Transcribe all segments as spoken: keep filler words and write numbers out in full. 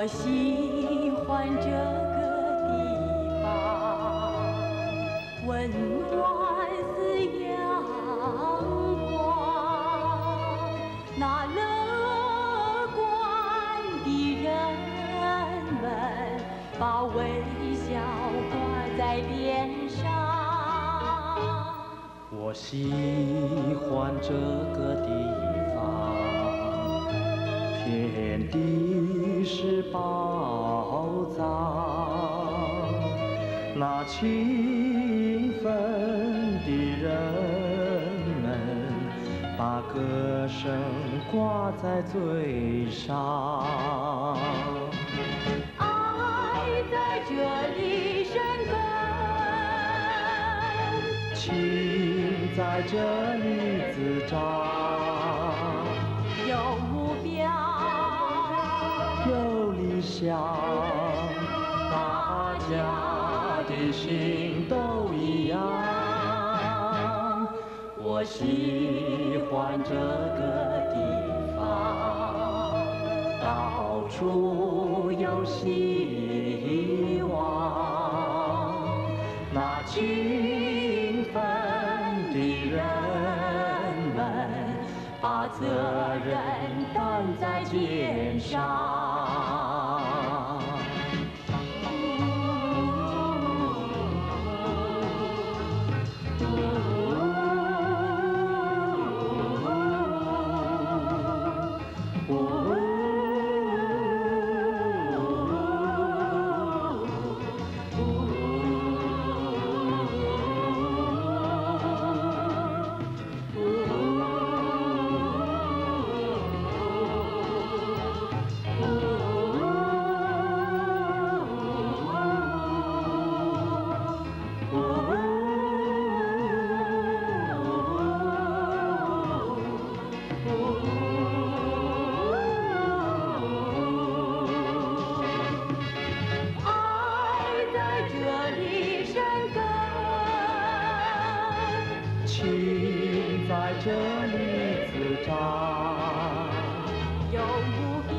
我喜欢这个地方，温暖似阳光，那乐观的人们把微笑挂在脸上。 我喜欢这个地方，天地是宝藏，那勤奋的人们把歌声挂在嘴上。 爱在这里生根， 情在这里滋长， 有目标， 有理想，大家的心都一样。我喜欢这个地方，到处有希望，那勤奋的人们把责任担在肩上。情在这里滋长， 有目标，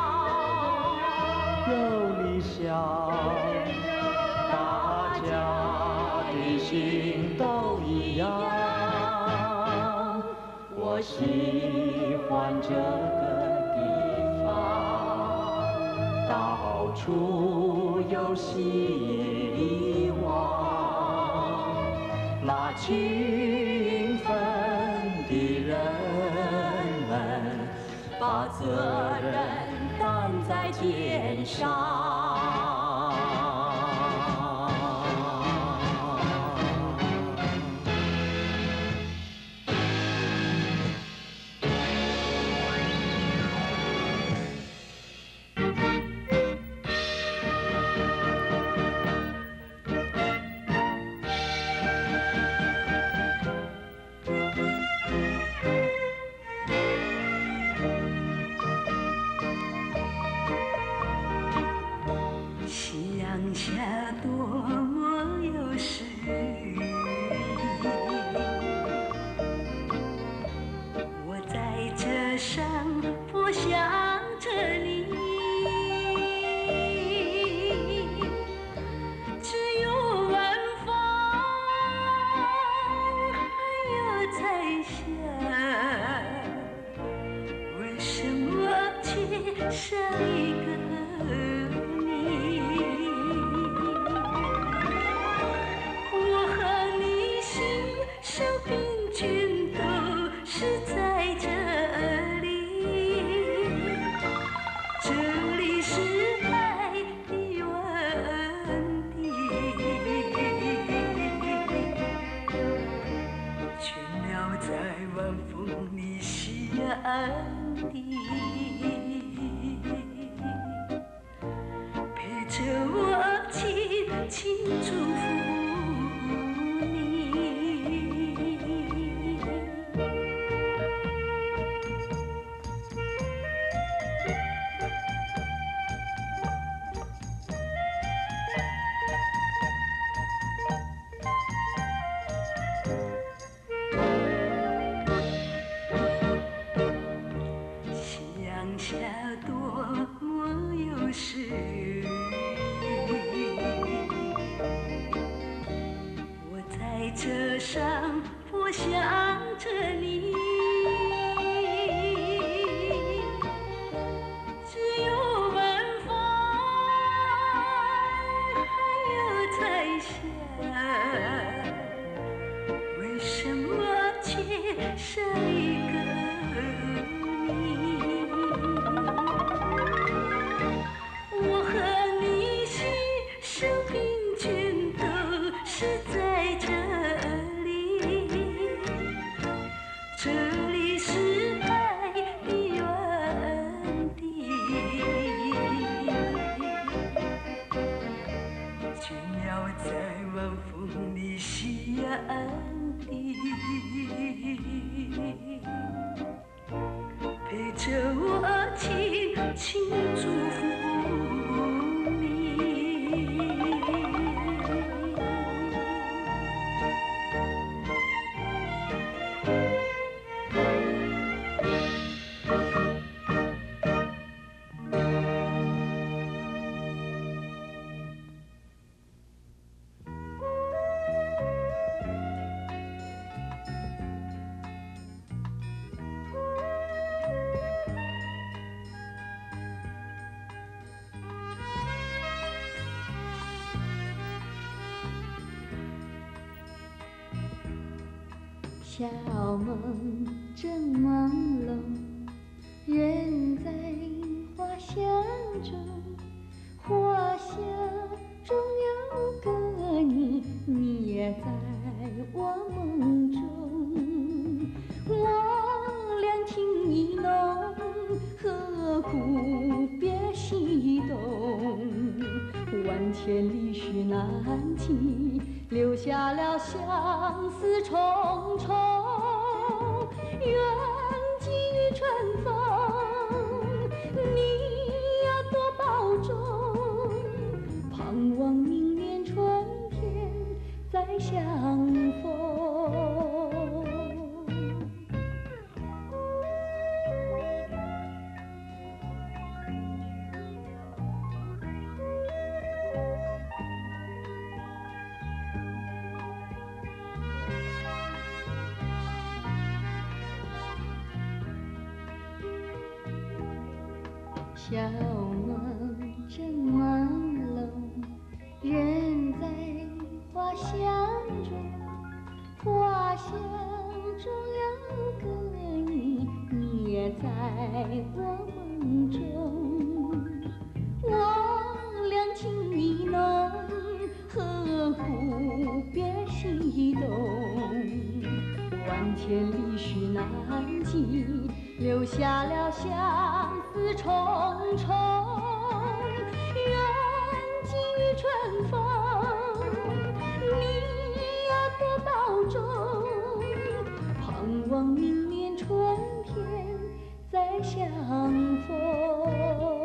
有理想，大家的心都一样。我喜欢这个地方，到处有希望，那勤奋的人们把责任担在肩上。 夕阳下多么有诗意，我在这上播想着你，只有晚风还有彩霞，为什么缺少一个你？我和你心手平均都是在这里，这里是爱的原地，倦鸟在晚风里夕阳地，陪着我轻轻祝福你。夕阳下想着你，只有晚风，还有彩霞，为什么缺少一个你？我和你携手并肩，都是在这里，这里是爱的原地。倦鸟在晚风里夕阳地，陪着我轻轻祝福你。 小梦正朦胧，人在花香中，花香中有个你，你也在我梦中。望两情意浓，何苦别西东？万千里许难寄，留下了相思重重。缘尽于春风，你要多保重。盼望明年春天再相逢。小梦正朦胧，人在花香中，花香中有个你，你也在我梦中。望两情意浓，何苦别西东？万千里许难寄，留下了相思重重。缘尽于春风，你要多保重。盼望明年春天再相逢。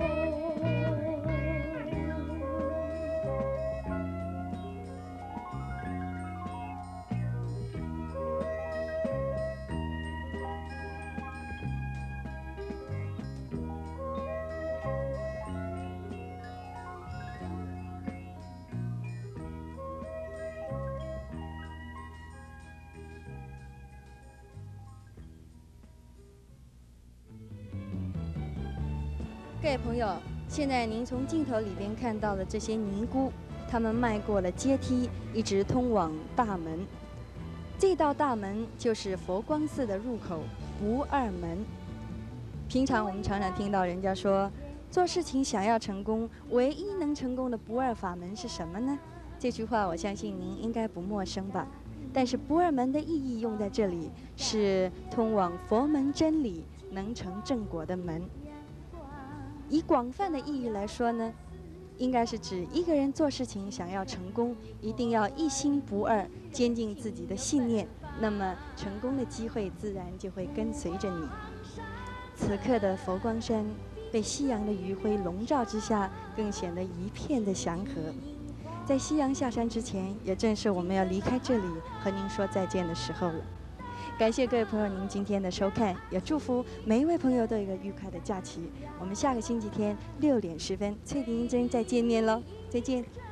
各位朋友，现在您从镜头里边看到的这些尼姑，他们迈过了阶梯，一直通往大门。这道大门就是佛光寺的入口不二门。平常我们常常听到人家说，做事情想要成功，唯一能成功的不二法门是什么呢？这句话我相信您应该不陌生吧。但是不二门的意义用在这里，是通往佛门真理、能成正果的门。以广泛的意义来说呢，应该是指一个人做事情想要成功，一定要一心不二，坚定自己的信念，那么成功的机会自然就会跟随着你。此刻的佛光山被夕阳的余晖笼罩之下，更显得一片的祥和。在夕阳下山之前，也正是我们要离开这里和您说再见的时候了。感谢各位朋友您今天的收看，也祝福每一位朋友都有一个愉快的假期。我们下个星期天六点十分，翠婷真再见面喽，再见。